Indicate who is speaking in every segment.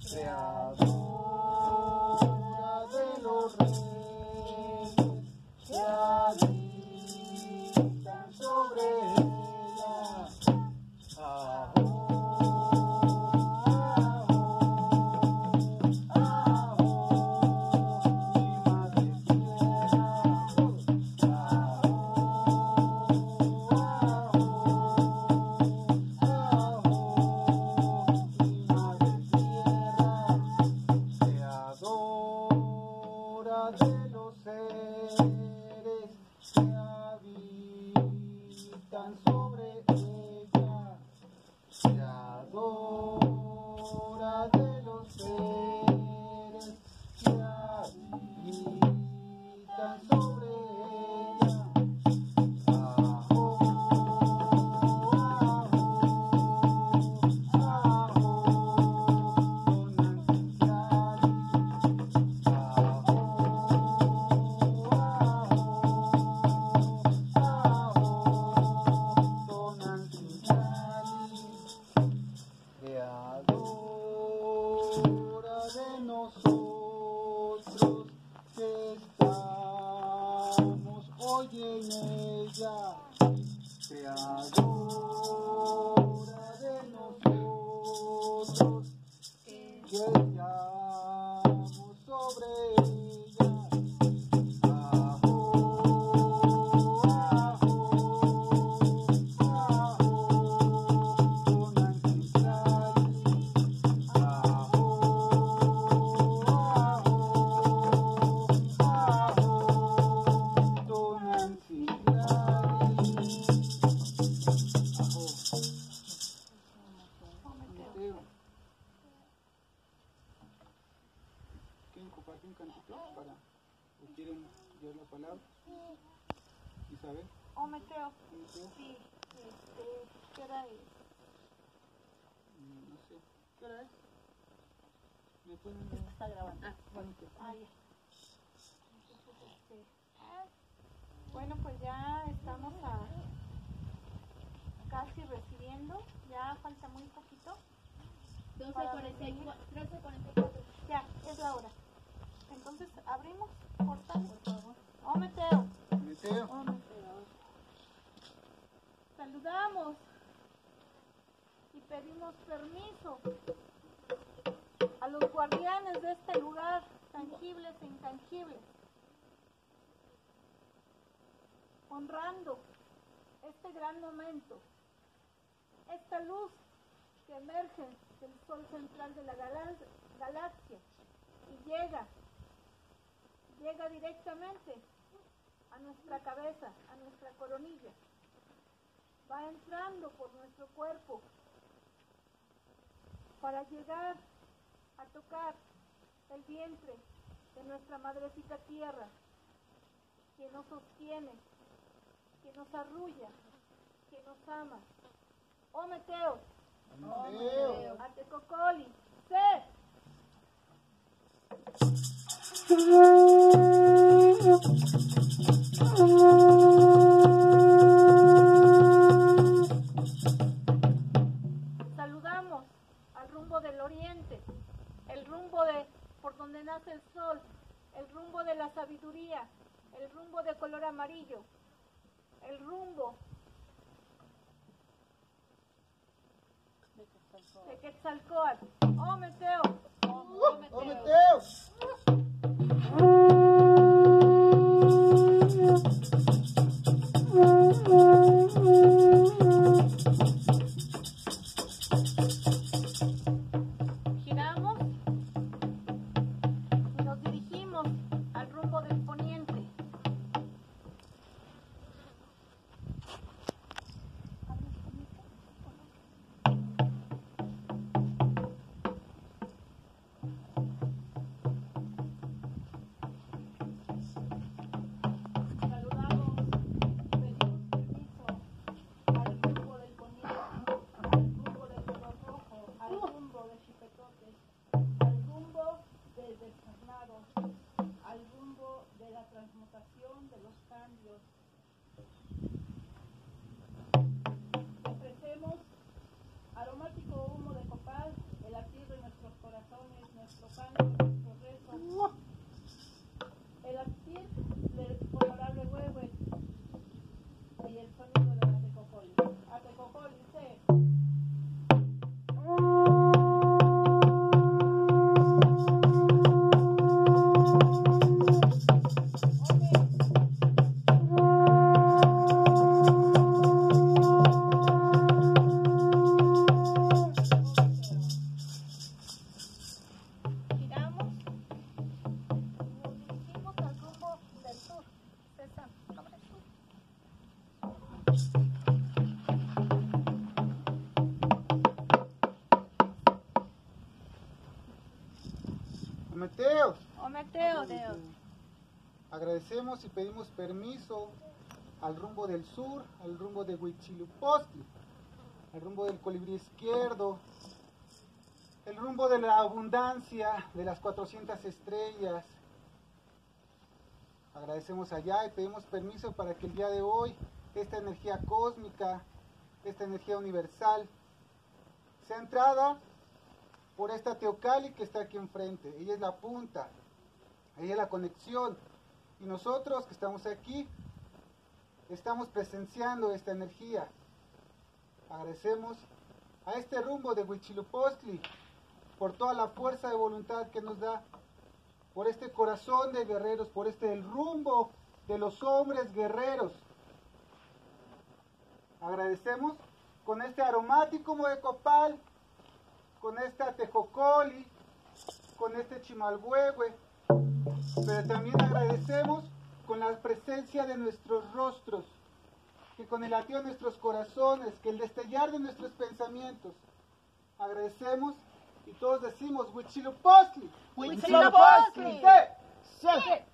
Speaker 1: creadora de los reyes que habitan sobre ella. Ajo, ajo, mi madre tierra. Creadora de los seres que habitan sobre ella, creadora de los seres que habitan sobre ella. Ajo, creadora de nosotros que estamos hoy en ella, creadora de nosotros que estamos sobre ella. Ajo, ajo, ajo, con antitrali. Ajo, ajo, ajo, con antitrali. Ajo. Mateo. ¿Quieren compartir un cantito para? ¿O quieren leer la palabra? Isabel.
Speaker 2: O Mateo.
Speaker 1: Mateo.
Speaker 2: Sí, ¿qué hora es?
Speaker 1: No sé. ¿Qué hora es? ¿Me pueden
Speaker 2: Esto
Speaker 1: leer?
Speaker 2: está grabando.
Speaker 1: Bueno,
Speaker 2: Ah, ya. Bueno, pues ya estamos casi recibiendo. Ya falta muy poquito.
Speaker 3: 12:44.
Speaker 2: Ya, es la hora. Entonces, abrimos portal. Por favor. O Mateo.
Speaker 1: Mateo.
Speaker 2: O Mateo. Saludamos y pedimos permiso a los guardianes de este lugar, tangibles e intangibles, honrando este gran momento, esta luz que emerge del sol central de la galaxia y llega directamente a nuestra cabeza, a nuestra coronilla, va entrando por nuestro cuerpo para llegar a tocar el vientre de nuestra madrecita tierra, que nos sostiene, que nos arrulla, que nos ama. O Mateo,
Speaker 1: Mateo.
Speaker 2: Atecocoli, sé. Saludamos al rumbo del oriente, el rumbo de por donde nace el sol, el rumbo de la sabiduría, el rumbo de color amarillo, el rumbo de Quetzalcóatl. ¡Oh, Mateo!
Speaker 1: ¡Oh, Mateo!
Speaker 2: Giramos y nos dirigimos al rumbo del poniente.
Speaker 1: Ometeo.
Speaker 2: Ometeo, Dios.
Speaker 1: Agradecemos y pedimos permiso al rumbo del sur, al rumbo de Huitzilupochtli, al rumbo del colibrí izquierdo, el rumbo de la abundancia, de las 400 estrellas. Agradecemos allá y pedimos permiso para que el día de hoy esta energía cósmica, esta energía universal, sea entrada por esta Teocalli que está aquí enfrente. Ella es la punta, ella es la conexión. Y nosotros que estamos aquí, estamos presenciando esta energía. Agradecemos a este rumbo de Huitzilupochtli por toda la fuerza de voluntad que nos da, por este corazón de guerreros, por el rumbo de los hombres guerreros. Agradecemos con este aromático moe copal, con esta tejocoli, con este chimalhuehue, pero también agradecemos con la presencia de nuestros rostros, que con el latido de nuestros corazones, que el destellar de nuestros pensamientos. Agradecemos y todos decimos Huitzilupochtli.
Speaker 2: Huitzilupochtli.
Speaker 1: Sí.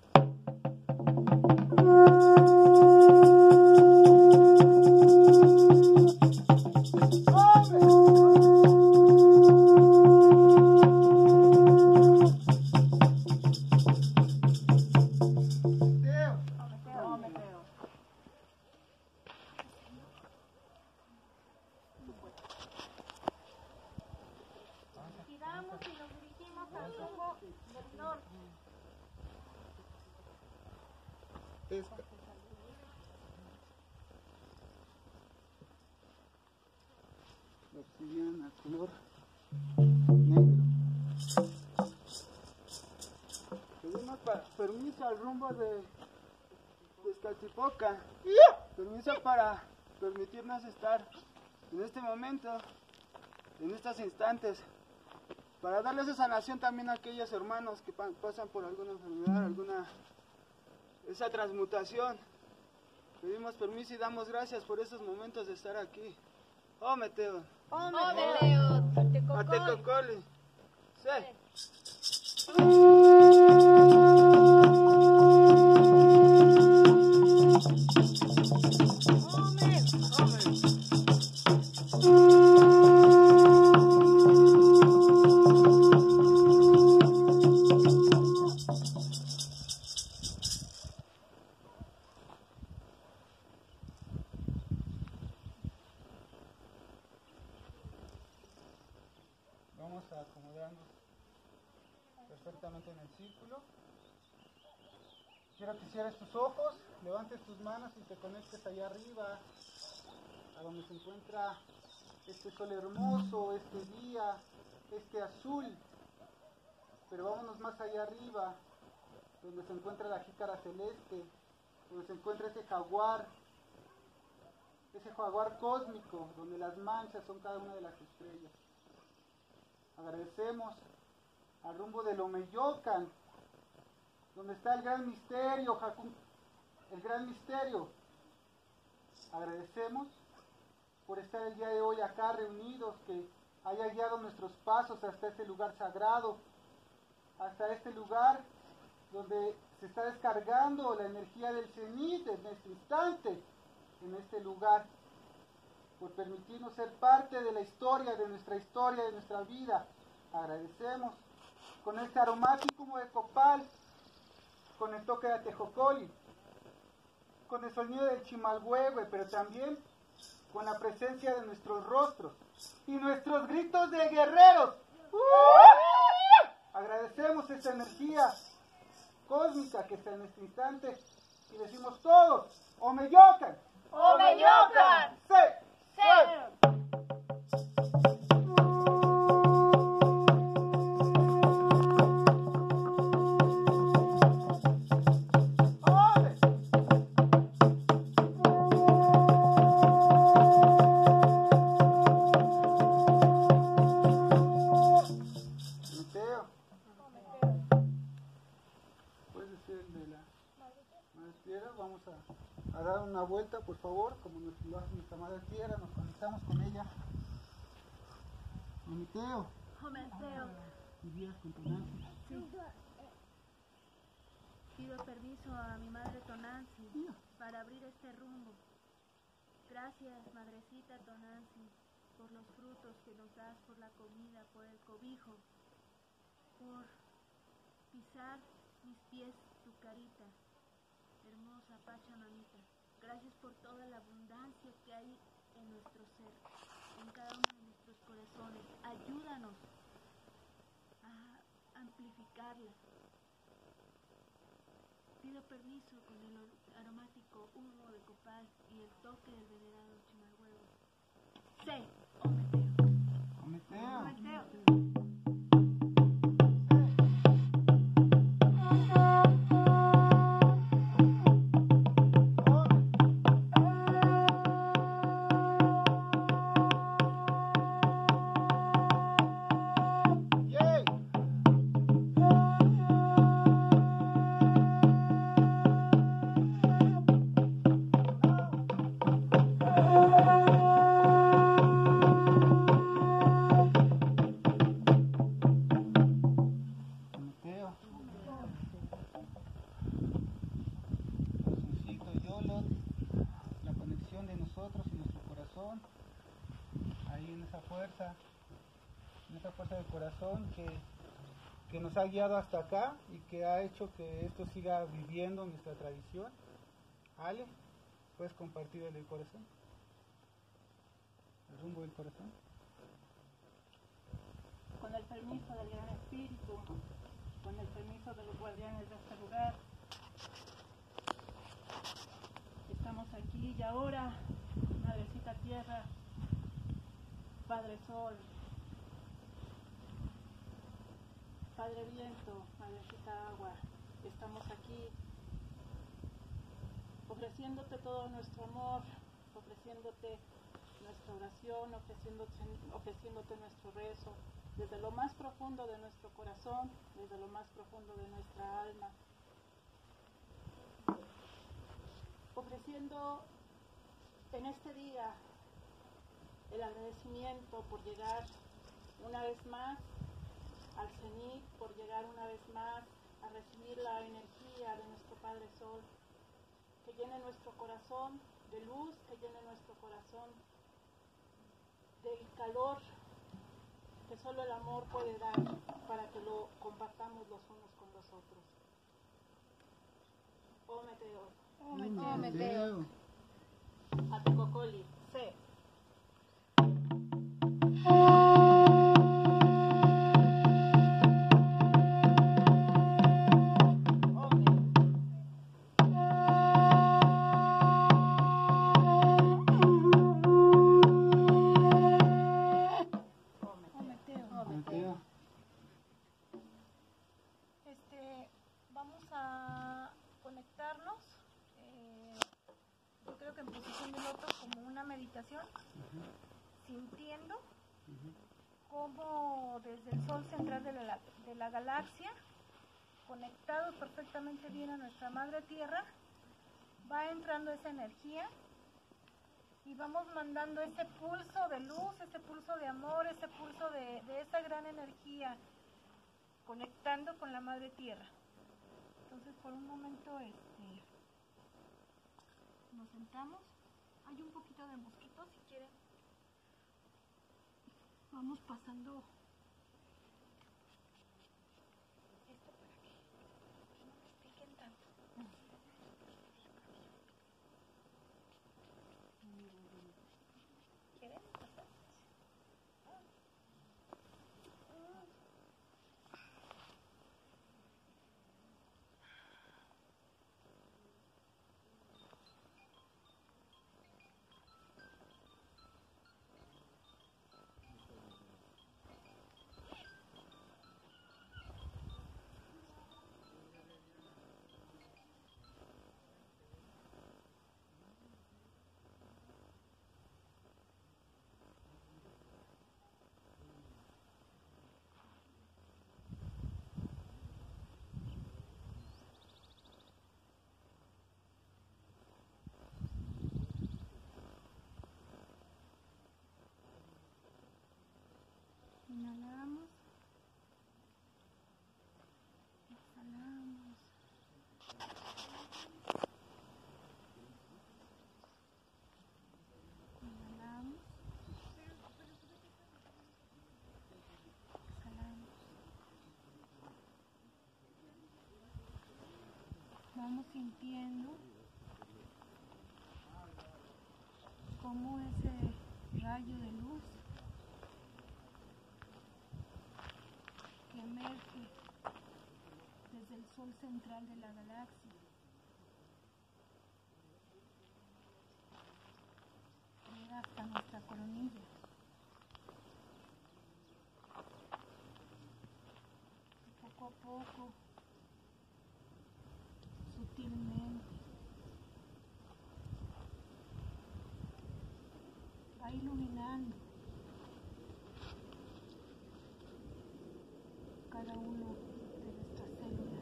Speaker 2: Giramos y nos dirigimos al rumbo del norte.
Speaker 1: Pesca. Obsidiana, color negro. Pedimos permiso al rumbo de Iztacalchipoca. Permiso para permitirnos estar en este momento, en estos instantes, para darles esa sanación también a aquellos hermanos que pasan por alguna enfermedad, esa transmutación. Pedimos permiso y damos gracias por esos momentos de estar aquí. Ometeo.
Speaker 2: Ometeo.
Speaker 1: Atecocoli. Sí. Vamos a acomodarnos perfectamente en el círculo. Quiero que cierres tus ojos, levantes tus manos y te conectes allá arriba, a donde se encuentra este sol hermoso, este día, este azul. Pero vámonos más allá arriba, donde se encuentra la jícara celeste, donde se encuentra ese jaguar cósmico, donde las manchas son cada una de las estrellas. Agradecemos al rumbo del Omeyocan, donde está el gran misterio, el gran misterio. Agradecemos por estar el día de hoy acá reunidos, que haya guiado nuestros pasos hasta este lugar sagrado, hasta este lugar donde se está descargando la energía del cenit en este instante, en este lugar, por permitirnos ser parte de la historia, de nuestra vida. Agradecemos con este aromático de copal, con el toque de atejocoli, con el sonido del chimalhuehue, pero también con la presencia de nuestros rostros y nuestros gritos de guerreros. Agradecemos esta energía cósmica que está en este instante y decimos todos, Omeyocan.
Speaker 2: Omeyocan.
Speaker 1: Sí.
Speaker 2: Sí.
Speaker 1: A dar una vuelta, por favor, como lo hace nuestra madre tierra, nos conectamos con ella. Ometeo.
Speaker 2: Ometeo.
Speaker 1: días con Tonanzi.
Speaker 2: Sí. Pido permiso a mi madre Tonanzi para abrir este rumbo. Gracias, madrecita Tonanzi, por los frutos que nos das, por la comida, por el cobijo, por pisar mis pies tu carita, hermosa Pachamamita. Gracias por toda la abundancia que hay en nuestro ser, en cada uno de nuestros corazones. Ayúdanos a amplificarla. Pido permiso con el aromático humo de copal y el toque del venerado Chimalhuevo. Sí, Ometeo. Ometeo.
Speaker 1: Que nos ha guiado hasta acá y que ha hecho que esto siga viviendo nuestra tradición. Ale, ¿puedes compartir el corazón? El rumbo del corazón.
Speaker 2: Con el permiso del Gran Espíritu, con el permiso de los guardianes de este lugar, estamos aquí y ahora, Madrecita Tierra, Padre Sol, Padre Viento, Madrecita Agua, estamos aquí ofreciéndote todo nuestro amor, ofreciéndote nuestra oración, ofreciéndote nuestro rezo, desde lo más profundo de nuestro corazón, desde lo más profundo de nuestra alma, ofreciendo en este día el agradecimiento por llegar una vez más al cenit, por llegar una vez más a recibir la energía de nuestro Padre Sol, que llene nuestro corazón de luz, que llene nuestro corazón del calor que solo el amor puede dar para que lo compartamos los unos con los otros. Ometeo. Ometeo. Atecocoli. C. Vamos a conectarnos, yo creo que en posición de loto, como una meditación, sintiendo como desde el sol central de la galaxia, conectados perfectamente bien a nuestra madre tierra, va entrando esa energía y vamos mandando ese pulso de luz, ese pulso de amor, ese pulso de esa gran energía, conectando con la madre tierra. Entonces por un momento nos sentamos, hay un poquito de mosquitos si quieren, vamos pasando esto para que no nos piquen tanto. ¿Quieren pasar? Vamos sintiendo cómo ese rayo de luz que emerge desde el sol central de la galaxia llega hasta nuestra coronilla. Y poco a poco, sutilmente, va iluminando cada uno de nuestras células,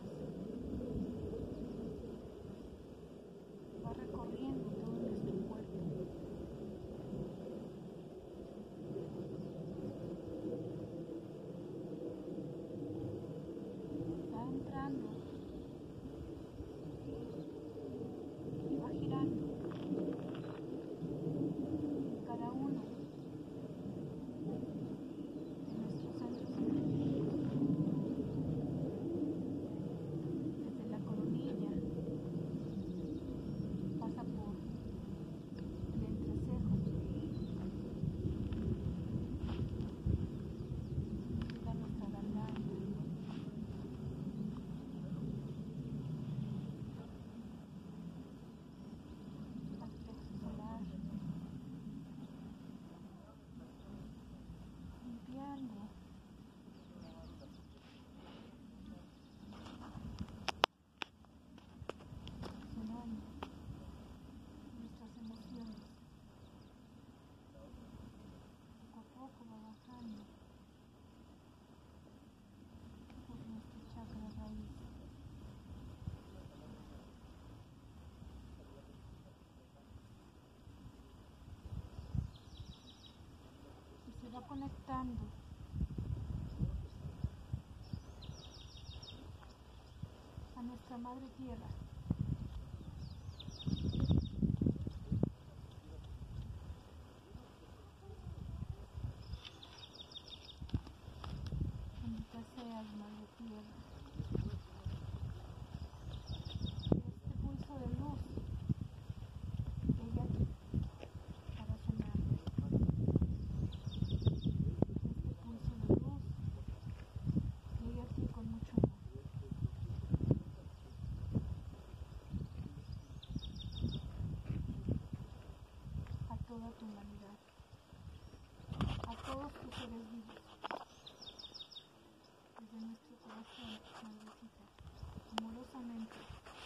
Speaker 2: va recorriendo todo nuestro cuerpo, va entrando y va girando cada uno de nuestros centros energéticos, desde la coronilla, pasa por el entrecejo, llega a nuestra garganta, al plexo solar, limpiando, sonando nuestras emociones. Poco a poco va bajando por nuestro chakra raíz. Y se va conectando a nuestra madre tierra. Bendita seas, madre tierra. Este pulso de luz llegue a ti para sanar. Este pulso de luz llegue a ti con mucho amor. A toda tu humanidad, a todos tus seres vivos, desde nuestro corazón, madrecita, amorosamente.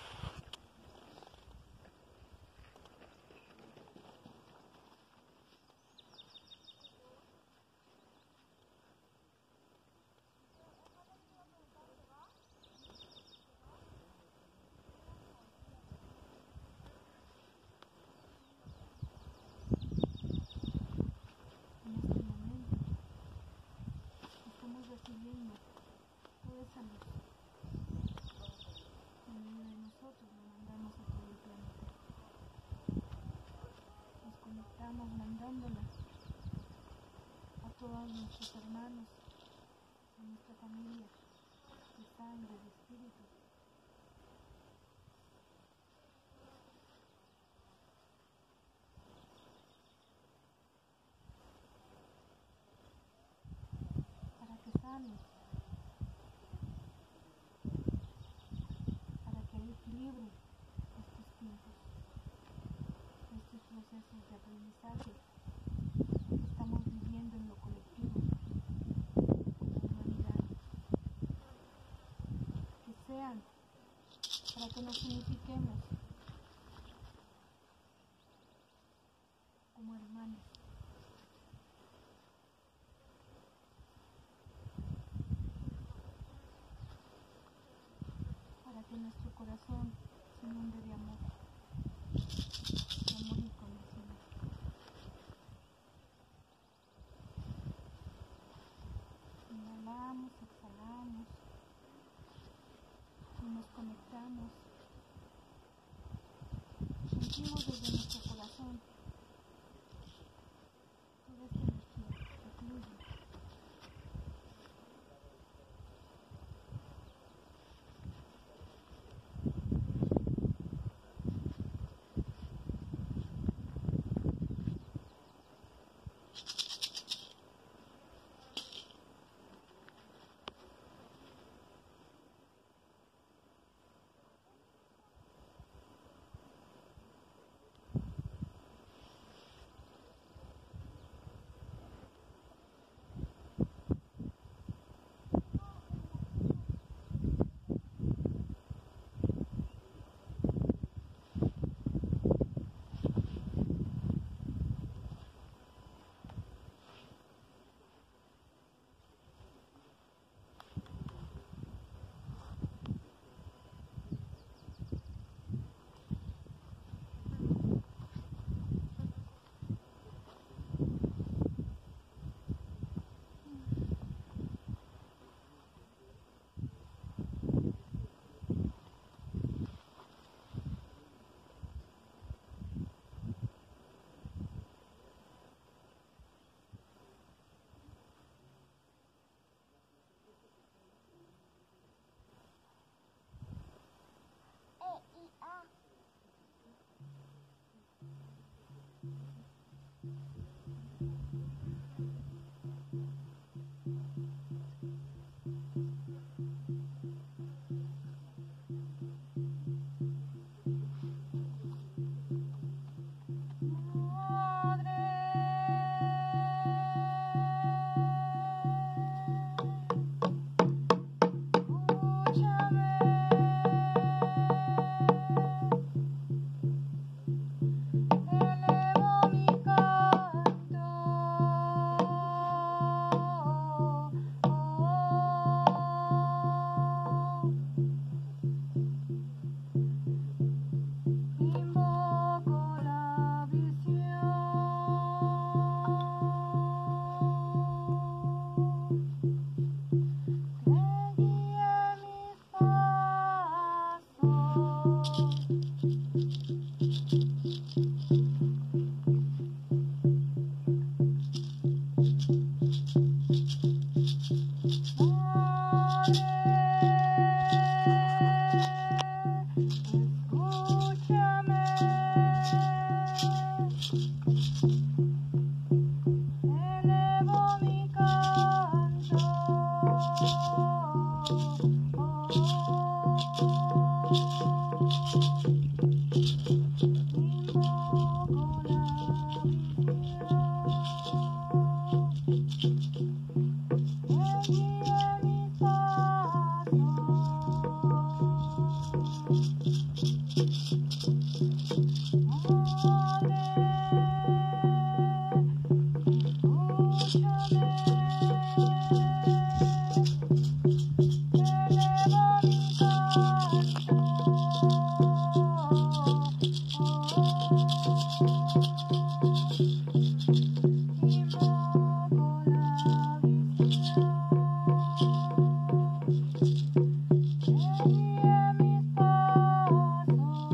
Speaker 2: En este momento estamos recibiendo toda esa luz. En medio de nosotros la mandamos a todo el planeta. Nos conectamos mandándola a todos nuestros hermanos, a nuestra familia de sangre, de espíritu. Para que sanen, para que equilibre estos tiempos, estos procesos de aprendizaje que estamos viviendo en lo colectivo, como humanidad. Que sean para que nos unifiquemos como hermanos. Para que nuestro corazón se inunde de amor incondicional. Inhalamos, exhalamos y nos conectamos. Sentimos desde nuestro corazón toda esta energía que fluye. Guía mis pasos.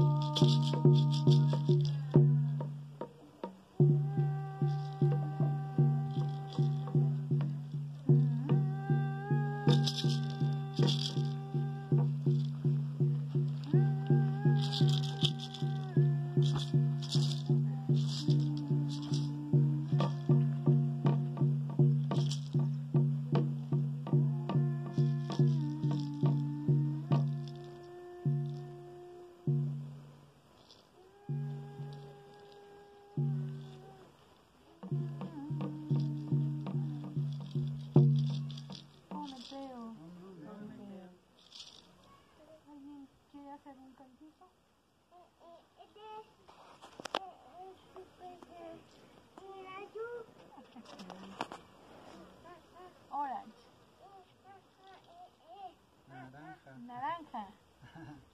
Speaker 2: ¿Alguien quiere hacer un cantito? Orange.
Speaker 1: Naranja.
Speaker 2: Naranja.